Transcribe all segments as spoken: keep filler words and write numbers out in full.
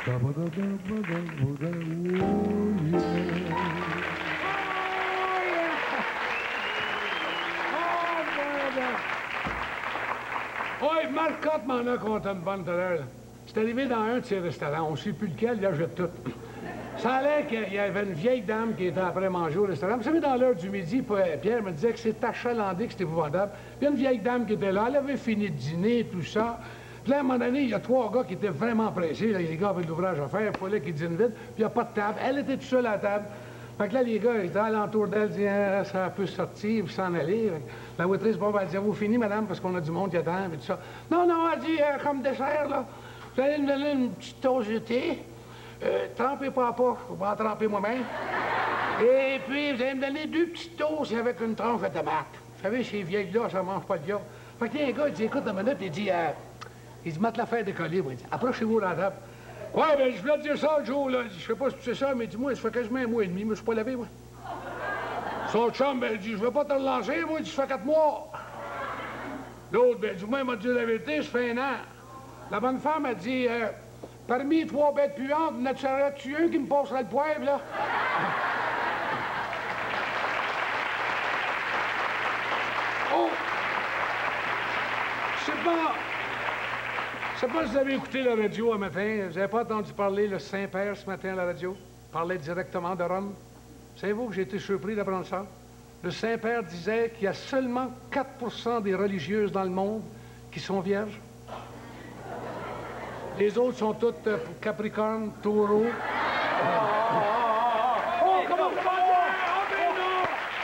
Oui, Marcotte m'en a conté une bonne tout à l'heure. C'est arrivé dans un de ses restaurants, on ne sait plus lequel, il a jeté tout. Ça allait qu'il y avait une vieille dame qui était après manger au restaurant. Vous savez, dans l'heure du midi, Pierre me disait que c'est achalandé, que c'était épouvantable. Puis il y a une vieille dame qui était là, elle avait fini de dîner, tout ça. Puis là, à un moment donné, il y a trois gars qui étaient vraiment pressés. Là, les gars avaient de l'ouvrage à faire, il fallait qu'ils dînent vite. Puis il n'y a pas de table. Elle était toute seule à la table. Fait que là, les gars, ils étaient alentour d'elle, disaient, ça peut sortir, puis s'en aller. La waitress, bon, ben, elle disait, vous finissez, madame, parce qu'on a du monde qui attend, et tout ça. Non, non, elle dit, euh, comme dessert, là, vous allez me donner une petite dose de thé. Euh, trempez pas pas, je vais pas en tremper moi-même. Et puis, vous allez me donner deux petites toasts avec une tranche de tomate. Vous savez, ces vieilles-là, ça mange pas de viande. Fait que un gars, il dit, écoute, une minute, il dit, euh, il dit, mette l'affaire décoller, moi. Il dit, approchez-vous dans la table. Ouais, ben, je voulais te dire ça, Joe, là. Je sais pas si tu sais ça, mais dis-moi, ça fait quasiment un mois et demi, mais je suis pas lavé, moi. Son chum, ben, il dit, je veux pas te relancer, moi, il dit, ça fait quatre mois. L'autre, ben, du moins, il m'a dit la vérité, ça fait un an. La bonne femme a dit, euh, parmi trois bêtes puantes, n'as-tu un qui me passera le poivre, là? Oh! Je sais pas... Je sais pas si vous avez écouté la radio un matin. Vous n'avez pas entendu parler le Saint-Père ce matin à la radio? Parlait directement de Rome. Savez-vous que j'ai été surpris d'apprendre ça? Le Saint-Père disait qu'il y a seulement quatre pour cent des religieuses dans le monde qui sont vierges. Les autres sont toutes euh, Capricorne, Taureau. Oh, oh, oh, oh, comment vous parlez? Oh, mais non!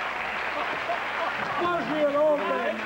Moi, j'ai l'autre.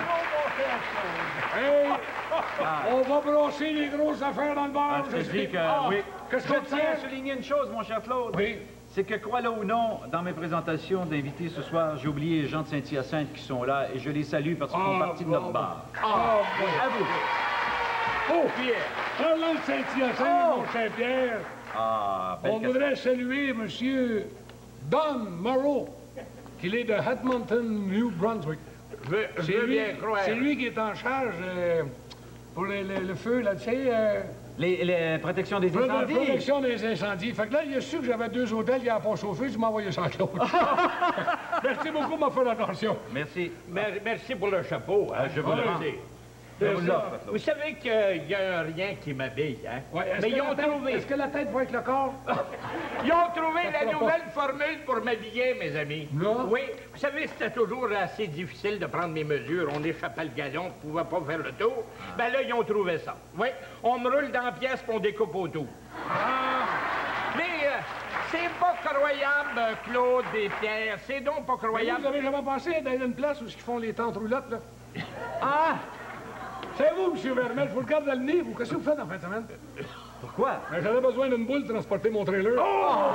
Hey! Ah. On va brosser les grosses affaires dans le bar. Ah, je te dis que, ah, oui. Qu'est-ce je qu'on tiens à souligner une chose, mon cher Claude. Oui. C'est que, crois-le ou non, dans mes présentations d'invités ce soir, j'ai oublié les gens de Saint-Hyacinthe qui sont là et je les salue parce qu'ils oh, font partie de notre oh, bar. Ah, oh, oui. À vous. Oh, Pierre. Parlant de Saint-Hyacinthe, oh. mon cher Pierre, ah, on voudrait saluer M. Don Morrow, qui est de Edmonton, New Brunswick. C'est lui, lui qui est en charge euh, pour le, le, le feu, là, tu sais... Euh, les, les protections des incendies. La protection des incendies. Fait que là, il a su que j'avais deux hôtels, il n'a pas chauffé, je m'ai envoyé ça à Claude. Merci beaucoup, m'a fait l'attention. Merci. Mer merci pour le chapeau. Hein? Je vous le rends. Vous savez qu'il y a un rien qui m'habille, hein? Ouais, mais ils ont trouvé... Est-ce que la tête va avec le corps? Ils ont trouvé la nouvelle formule pour m'habiller, mes amis. Non? Oui. Vous savez, c'était toujours assez difficile de prendre mes mesures. On échappait le gazon, on ne pouvait pas faire le tour. Ben là, ils ont trouvé ça. Oui. On me roule dans la pièce, puis on découpe autour. Ah. Mais euh, c'est pas croyable, Claude et Pierre. C'est donc pas croyable. Vous avez jamais pensé dans une place où ils font les tentes roulottes, là? Ah! C'est vous, M. Vermel, je vous regarde dans le nez, vous. Qu'est-ce que vous faites en fin de semaine? Pourquoi? Ben, j'avais besoin d'une boule pour transporter mon trailer. Oh!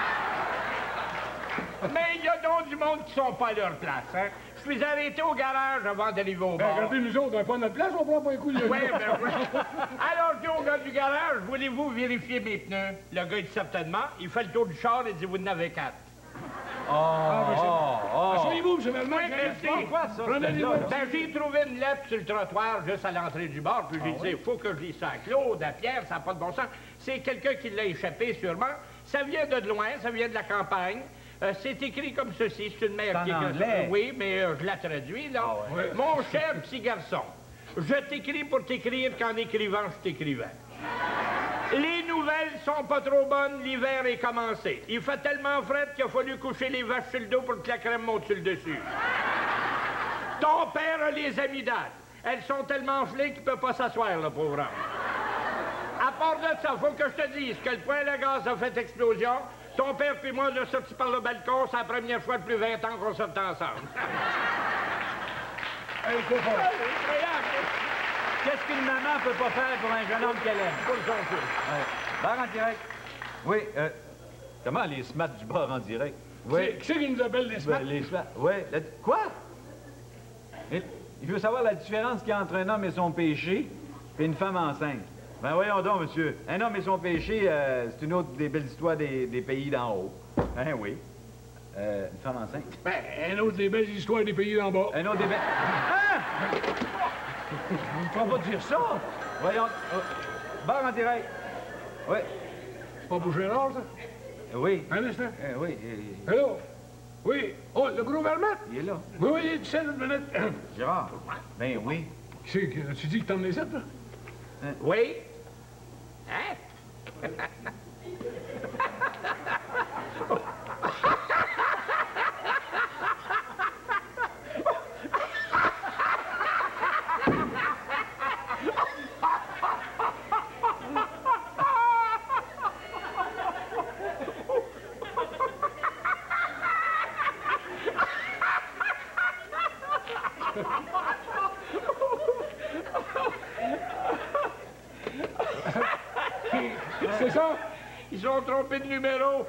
Mais il y a donc du monde qui sont pas à leur place, hein? Je suis arrêté au garage avant d'arriver au bar. Ben, regardez, nous autres, on n'a pas notre place, on prend pas un coup de... Oui, ben oui. Alors, je dis au gars du garage, voulez-vous vérifier mes pneus? Le gars dit certainement. Il fait le tour du char et dit, vous en avez quatre. Oh, ah, ben, oh, oh. Asseyez-vous, M. Vermel. Oui, merci. Pourquoi ça? Ben, j'ai trouvé une lettre sur le trottoir, juste à l'entrée du bar, puis j'ai ah, dit, il oui? faut que je lise ça à Claude, à Pierre, ça n'a pas de bon sens. C'est quelqu'un qui l'a échappé, sûrement. Ça vient de loin, ça vient de la campagne. Euh, c'est écrit comme ceci, c'est une mère qui écrit. Anglais. Oui, mais euh, je la traduis, là. Ah, ouais. Mon cher petit garçon, je t'écris pour t'écrire qu'en écrivant, je t'écrivais. Les nouvelles sont pas trop bonnes, l'hiver est commencé. Il fait tellement frais qu'il a fallu coucher les vaches sur le dos pour que la crème monte sur le dessus. Ton père a les amygdales. Elles sont tellement enflées qu'il peut pas s'asseoir, le pauvre homme. À part de ça, faut que je te dise que le poêle à gaz a fait explosion. Ton père puis moi, on a sorti par le balcon. C'est la première fois depuis vingt ans qu'on sort ensemble. Hey, c'est fort. Qu'est-ce qu'une maman peut pas faire pour un jeune homme qu'elle aime? Pour son fils. Ouais. Bar en direct. Oui, euh... Comment les smats du bar en direct? Oui. Qui c'est qui nous appelle les smats? Ben, les smats, oui. La... Quoi? Il veut savoir la différence qu'il y a entre un homme et son péché et une femme enceinte. Ben voyons donc, monsieur. Un homme et son péché, euh, c'est une autre des belles histoires des, des pays d'en haut. Ben oui. Euh, une femme enceinte. Ben, un autre des belles histoires des pays d'en bas. Un autre des belles... Ah! On ne peut pas dire ça. Voyons. Oh. Bar en direct. Oui. C'est pas pour Gérard, ça? Euh, oui. Un instant. Euh, oui. euh, Allô? Oui. Oh, le gros Vermette? il est là. Oui, oui, il est ici, une minute. Gérard. Ben oui. C'est que tu dis que t'en es ici, toi? Oui? Hein? C'est ça? Ils ont trompé de numéro.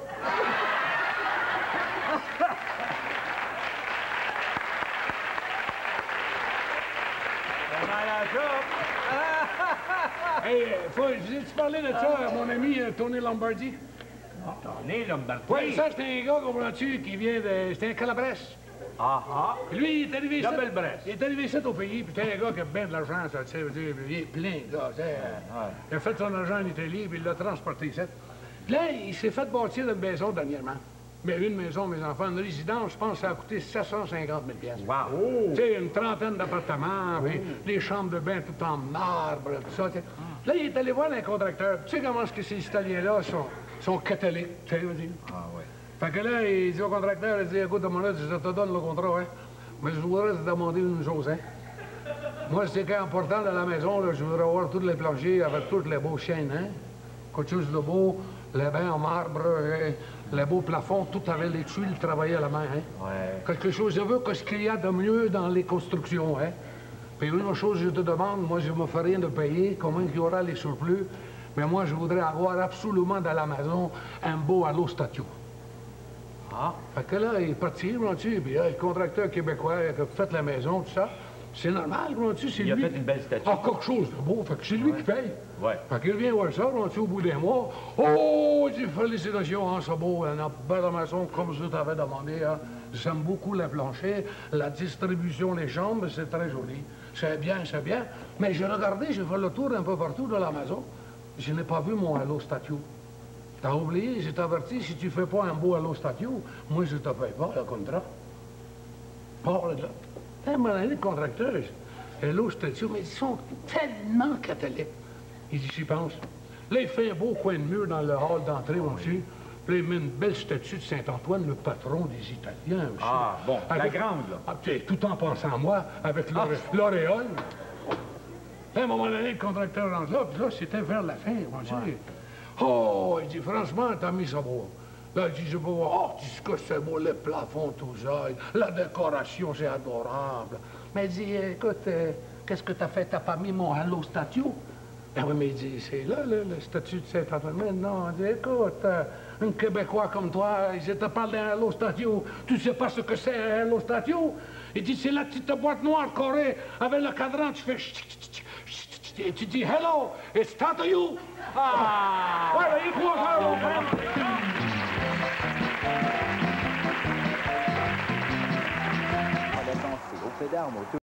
Hey, faut, je tu parlais de ça à mon ami euh, Tony Lombardi? Tony Lombardi. Oui, ça, c'est un gars, comprends-tu, qui vient de... C'était un calabresse. Ah ah. Puis lui, il est arrivé ici. Double Bresse. Il est arrivé ici au pays, puis c'était un gars qui a bien de l'argent, ça, tu sais, veut dire, il est plein, gars, tu sais. Il a fait son argent en Italie, puis il l'a transporté ici. Puis là, il s'est fait bâtir une maison dernièrement. Mais une maison, mes enfants, une résidence, je pense que ça a coûté sept cent cinquante mille piastres. Wow. Tu sais, une trentaine d'appartements, puis des chambres de bain tout en marbre, tout ça, tu sais. Là, il est allé voir un contracteur. Tu sais comment est-ce que ces Italiens-là sont, sont catholiques, tu sais, veux dire? Ah oui. Fait que là, il dit au contracteur, il dit, écoute, mon là, je te donne le contrat, hein. Mais je voudrais te demander une chose, hein. Moi, c'est qu'important dans la maison, là, je voudrais avoir tous les planchers avec toutes les beaux chaînes, hein. Quelque chose de beau, les bains en marbre, hein, les beaux plafonds, tout avec les tuiles travaillées à la main, hein. Ouais. Quelque chose, je veux que ce qu'il y a de mieux dans les constructions, hein. Puis une chose, je te demande, moi, je ne me fais rien de payer, combien il y aura les surplus, mais moi, je voudrais avoir absolument dans la maison un beau allostatio. Ah. Fait que là, il est parti, vois-tu, puis là, le contracteur québécois qui a fait la maison, tout ça, c'est normal, vois-tu, c'est lui. Il a fait une belle statue. Ah, quelque chose de beau, fait que c'est lui qui paye. Ouais. Fait qu'il vient voir ça, vois-tu, au bout d'un mois. Oh, j'ai félicitations, hein, c'est beau, une belle maison comme je t'avais demandé, hein. J'aime beaucoup le plancher, la distribution des chambres, c'est très joli. C'est bien, c'est bien. Mais j'ai regardé, j'ai fait le tour un peu partout de la maison. Je n'ai pas vu mon allostatio. T'as oublié, je t'avertis, si tu fais pas un beau allostatio, moi je te paye pas le contrat. Pas là. T'as mon année de contracteur, allostatio, mais ils sont tellement catholiques. Il dit, j'y pense. Là, il fait un beau coin de mur dans le hall d'entrée aussi. Puis là, il met une belle statue de Saint-Antoine, le patron des Italiens aussi. Ah, bon, la Avec- grande, là. Ah, tu sais, tout en pensant à moi, avec l'oré- l'auréole. À un moment donné, le contracteur rentre là, puis là, c'était vers la fin, on dit. Oh, il dit, franchement, t'as mis ça beau. Là, il dit, je peux voir, oh, tu sais que c'est beau, le plafond, tout ça, la décoration, c'est adorable. Mais il dit, écoute, euh, qu'est-ce que t'as fait? T'as pas mis mon allostatio? Ben oui, mais il dit, c'est là, là, le statut de Saint-Antoine. Mais non, il dit, écoute, euh, un Québécois comme toi, je te parle d'un allostatio. Tu sais pas ce que c'est un allostatio? Il dit, c'est la petite boîte noire carrée avec le cadran, tu fais... chut, chut, chut, chut, chut, et tu dis, hello, it's Tata you. Ah! Voilà, il faut faire mon frère. Au pédard, moto.